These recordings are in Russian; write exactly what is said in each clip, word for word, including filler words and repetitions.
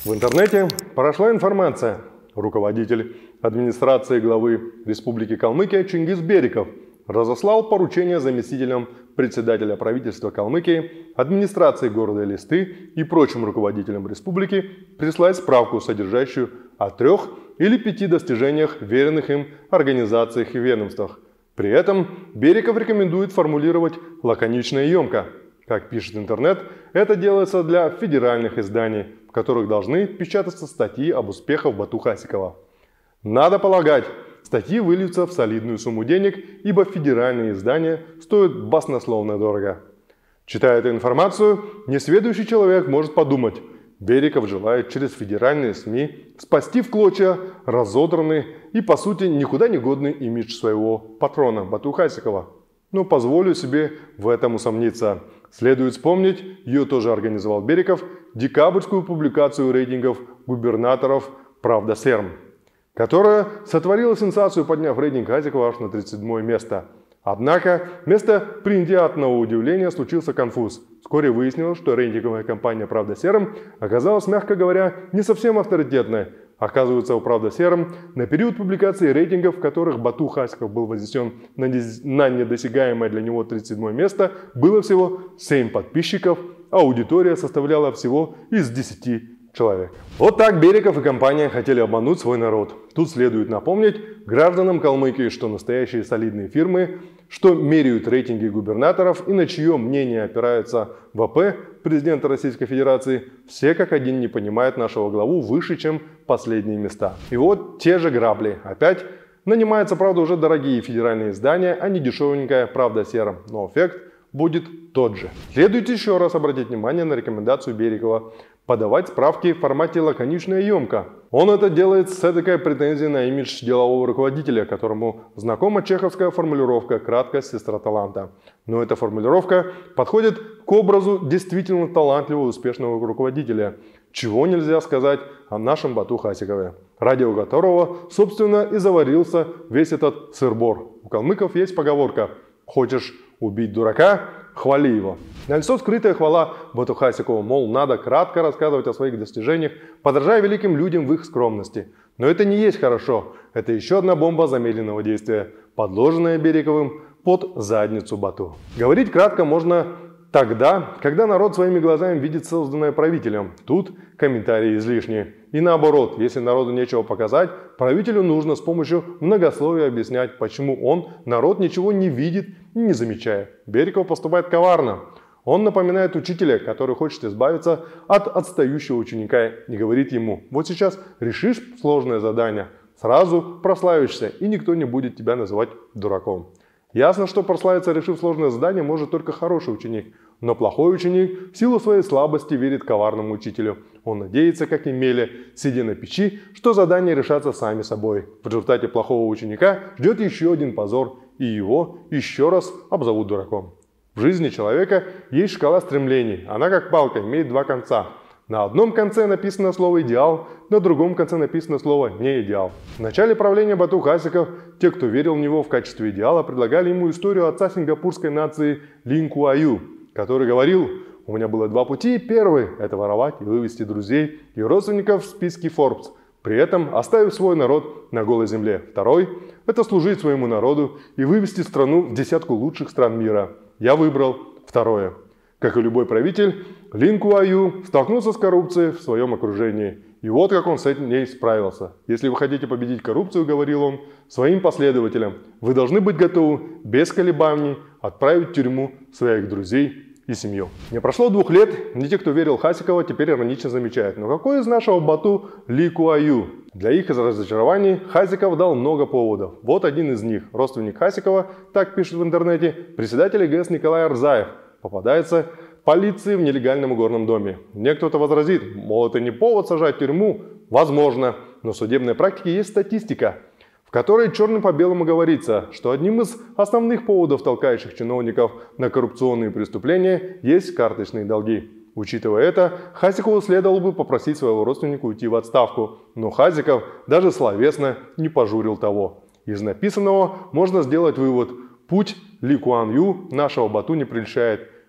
В интернете прошла информация. Руководитель администрации главы Республики Калмыкия Чингиз Бериков разослал поручение заместителям председателя правительства Калмыкии, администрации города Элисты и прочим руководителям республики прислать справку, содержащую о трех или пяти достижениях, веренных им организациях и ведомствах. При этом Бериков рекомендует формулировать лаконично и емко. Как пишет интернет, это делается для федеральных изданий, в которых должны печататься статьи об успехах Бату Хасикова. Надо полагать, статьи выльются в солидную сумму денег, ибо федеральные издания стоят баснословно дорого. Читая эту информацию, несведущий человек может подумать: Бериков желает через федеральные СМИ спасти в клочья разодранный и, по сути, никуда не годный имидж своего патрона Бату Хасикова. Но позволю себе в этом усомниться. Следует вспомнить, ее тоже организовал Бериков, декабрьскую публикацию рейтингов губернаторов «Правда Серм», которая сотворила сенсацию, подняв рейтинг Хасикова аж на тридцать седьмое место. Однако, вместо приятного удивления случился конфуз. Вскоре выяснилось, что рейтинговая компания «Правда Серм» оказалась, мягко говоря, не совсем авторитетной. Оказывается, у «Правда Серм» на период публикации рейтингов, в которых Бату Хасиков был вознесен на недосягаемое для него тридцать седьмое место, было всего семь подписчиков, а аудитория составляла всего из десяти человек. Вот так Бериков и компания хотели обмануть свой народ. Тут следует напомнить гражданам Калмыкии, что настоящие солидные фирмы, что меряют рейтинги губернаторов и на чье мнение опирается ВП президента Российской Федерации, все как один не понимают нашего главу выше, чем последние места. И вот те же грабли. Опять нанимаются, правда, уже дорогие федеральные издания, а не дешевенькая «Правда Серм», но эффект будет тот же. Следует еще раз обратить внимание на рекомендацию Берикова подавать справки в формате лаконично и емко. Он это делает с эдакой претензией на имидж делового руководителя, которому знакома чеховская формулировка «краткость – сестра таланта». Но эта формулировка подходит к образу действительно талантливого и успешного руководителя, чего нельзя сказать о нашем Бату Хасикове, ради которого, собственно, и заварился весь этот сыр-бор. У калмыков есть поговорка: «Хочешь убить дурака? Хвали его». Налицо скрытая хвала Бату Хасикову, мол, надо кратко рассказывать о своих достижениях, подражая великим людям в их скромности. Но это не есть хорошо. Это еще одна бомба замедленного действия, подложенная Бериковым под задницу Бату. Говорить кратко можно тогда, когда народ своими глазами видит созданное правителем. Тут комментарии излишние. И наоборот, если народу нечего показать, правителю нужно с помощью многословия объяснять, почему он, народ, ничего не видит и не замечает. Бериков поступает коварно. Он напоминает учителя, который хочет избавиться от отстающего ученика, и говорит ему: вот сейчас решишь сложное задание, сразу прославишься, и никто не будет тебя называть дураком. Ясно, что прославиться, решив сложное задание, может только хороший ученик. Но плохой ученик в силу своей слабости верит коварному учителю. Он надеется, как Емеля, сидя на печи, что задания решатся сами собой. В результате плохого ученика ждет еще один позор, и его еще раз обзовут дураком. В жизни человека есть шкала стремлений. Она, как палка, имеет два конца. На одном конце написано слово «идеал», на другом конце написано слово «не идеал». В начале правления Бату Хасиков те, кто верил в него в качестве идеала, предлагали ему историю отца сингапурской нации Лин Куа Ю, который говорил: «У меня было два пути. Первый – это воровать и вывести друзей и родственников в списке Forbes, при этом оставив свой народ на голой земле. Второй – это служить своему народу и вывести страну в десятку лучших стран мира. Я выбрал второе». Как и любой правитель, Лин Куа Ю столкнулся с коррупцией в своем окружении. И вот как он с этим справился. «Если вы хотите победить коррупцию, — говорил он своим последователям, — вы должны быть готовы без колебаний отправить в тюрьму своих друзей и семью». Не прошло двух лет, и те, кто верил Хасикова, теперь иронично замечают: но какой из нашего Бату Ли Куа Ю? Для их разочарований Хасиков дал много поводов. Вот один из них. Родственник Хасикова, так пишет в интернете, председатель ИГС Николай Арзаев, попадается полиции в нелегальном горном доме. Мне кто-то возразит, мол, это не повод сажать в тюрьму. Возможно, но в судебной практике есть статистика, в которой черным по белому говорится, что одним из основных поводов, толкающих чиновников на коррупционные преступления, есть карточные долги. Учитывая это, Хасикову следовало бы попросить своего родственника уйти в отставку, но Хасиков даже словесно не пожурил того. Из написанного можно сделать вывод: путь Ли Куан Ю нашего Бату не прельщает.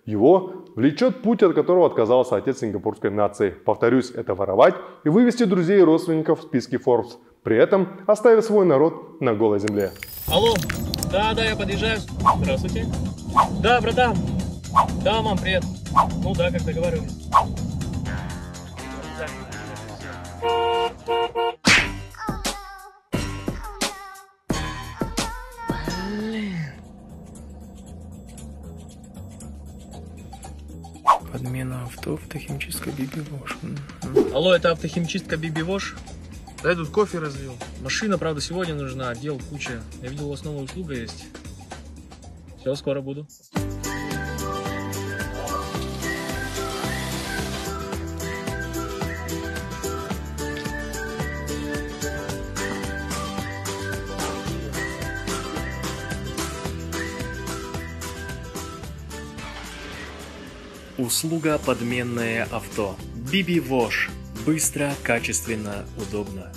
Его влечет путь, от которого отказался отец сингапурской нации. Повторюсь, это воровать и вывести друзей и родственников в списки Forbes, при этом оставив свой народ на голой земле. Алло, да, да, я подъезжаю. Здравствуйте. Да, братан. Да, мам, привет. Ну да, как договаривались. Блин. Подмена авто, автохимчистка Биби Вош. Алло, это автохимчистка Биби Вош? Да я тут кофе разлил. Машина, правда, сегодня нужна, дел куча. Я видел, у вас новая услуга есть. Все, скоро буду. Услуга подменное авто. Биби Вош. Быстро, качественно, удобно.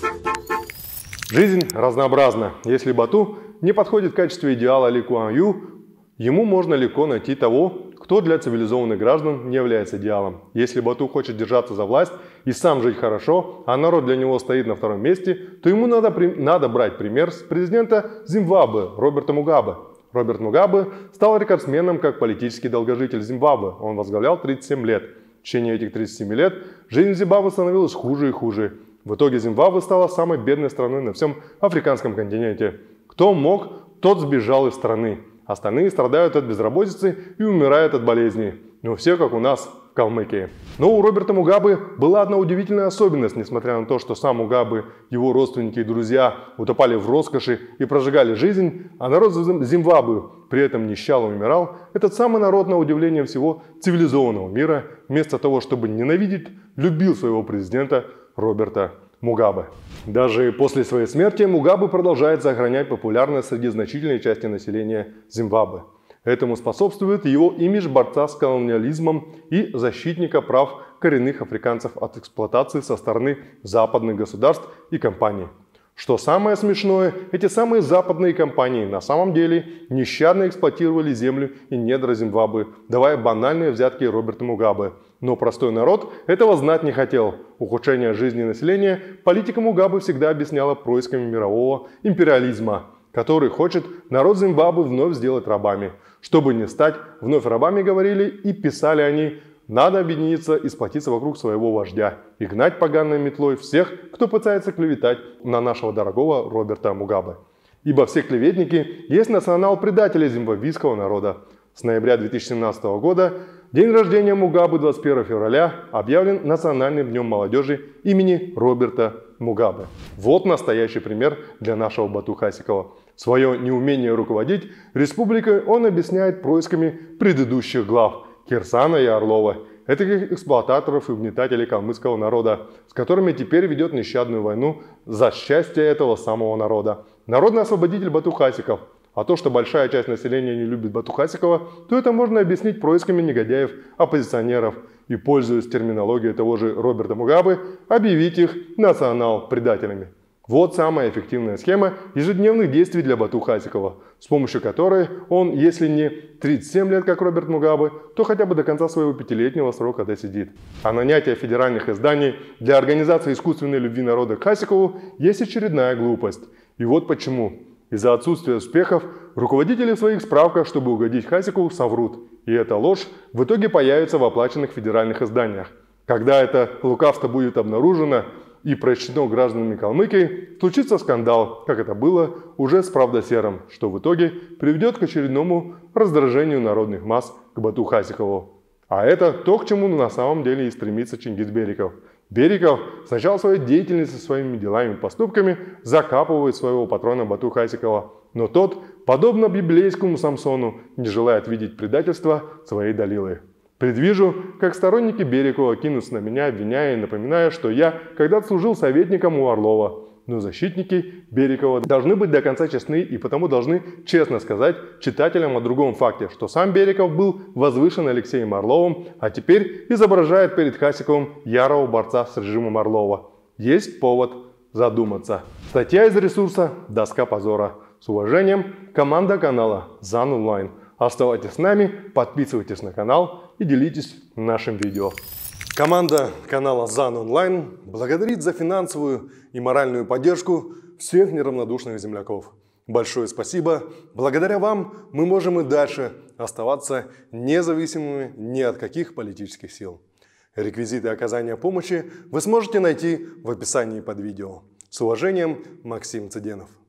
Жизнь разнообразна. Если Бату не подходит в качестве идеала Ли Куан Ю, ему можно легко найти того, кто для цивилизованных граждан не является идеалом. Если Бату хочет держаться за власть и сам жить хорошо, а народ для него стоит на втором месте, то ему надо, надо брать пример с президента Зимбабве Роберта Мугабе. Роберт Мугабе стал рекордсменом как политический долгожитель Зимбабве. Он возглавлял тридцать семь лет. В течение этих тридцати семи лет жизнь Зимбабве становилась хуже и хуже. В итоге Зимбабве стала самой бедной страной на всем африканском континенте. Кто мог, тот сбежал из страны. Остальные страдают от безработицы и умирают от болезней. Но все как у нас в Калмыкии. Но у Роберта Мугабе была одна удивительная особенность, несмотря на то, что сам Мугабе, его родственники и друзья утопали в роскоши и прожигали жизнь, а народ Зимбабве при этом нищал и умирал. Этот самый народ, на удивление всего цивилизованного мира, вместо того, чтобы ненавидеть, любил своего президента Роберта Мугабе. Даже после своей смерти Мугабе продолжает сохранять популярность среди значительной части населения Зимбабве. Этому способствует его имидж борца с колониализмом и защитника прав коренных африканцев от эксплуатации со стороны западных государств и компаний. Что самое смешное, эти самые западные компании на самом деле нещадно эксплуатировали землю и недра Зимбабве, давая банальные взятки Роберту Мугабе. Но простой народ этого знать не хотел. Ухудшение жизни населения политика Мугабе всегда объясняла происками мирового империализма, который хочет народ Зимбабве вновь сделать рабами. Чтобы не стать вновь рабами, говорили и писали они, надо объединиться и сплотиться вокруг своего вождя и гнать поганой метлой всех, кто пытается клеветать на нашего дорогого Роберта Мугабе. Ибо все клеветники есть национал-предатели зимбабвийского народа. С ноября две тысячи семнадцатого года день рождения Мугабе двадцать первого февраля объявлен Национальным днем молодежи имени Роберта Мугабе. Вот настоящий пример для нашего Бату Хасикова. Свое неумение руководить республикой он объясняет происками предыдущих глав Кирсана и Орлова, этих эксплуататоров и угнетателей калмыцкого народа, с которыми теперь ведет нещадную войну за счастье этого самого народа. Народный освободитель Бату Хасиков. А то, что большая часть населения не любит Бату Хасикова, то это можно объяснить происками негодяев-оппозиционеров и, пользуясь терминологией того же Роберта Мугабе, объявить их национал-предателями. Вот самая эффективная схема ежедневных действий для Бату Хасикова, с помощью которой он, если не тридцать семь лет, как Роберт Мугабе, то хотя бы до конца своего пятилетнего срока досидит. А нанятие федеральных изданий для организации искусственной любви народа к Хасикову есть очередная глупость. И вот почему. Из-за отсутствия успехов руководители в своих справках, чтобы угодить Хасикову, соврут. И эта ложь в итоге появится в оплаченных федеральных изданиях. Когда это лукавство будет обнаружено и прочтено гражданами Калмыкии, случится скандал, как это было уже с Правдосером, что в итоге приведет к очередному раздражению народных масс к Бату Хасикову. А это то, к чему на самом деле и стремится Чингиз Бериков. Бериков с начала своей деятельности своими делами и поступками закапывает своего патрона Бату Хасикова, но тот, подобно библейскому Самсону, не желает видеть предательства своей Далилы. Предвижу, как сторонники Берикова кинутся на меня, обвиняя и напоминая, что я когда-то служил советником у Орлова. Но защитники Берикова должны быть до конца честны и потому должны честно сказать читателям о другом факте, что сам Бериков был возвышен Алексеем Орловым, а теперь изображает перед Хасиковым ярого борца с режимом Орлова. Есть повод задуматься. Статья из ресурса «Доска позора». С уважением, команда канала ЗАН Онлайн. Оставайтесь с нами, подписывайтесь на канал и делитесь нашим видео. Команда канала ЗАН Онлайн благодарит за финансовую и моральную поддержку всех неравнодушных земляков. Большое спасибо. Благодаря вам мы можем и дальше оставаться независимыми ни от каких политических сил. Реквизиты оказания помощи вы сможете найти в описании под видео. С уважением, Максим Цыденов.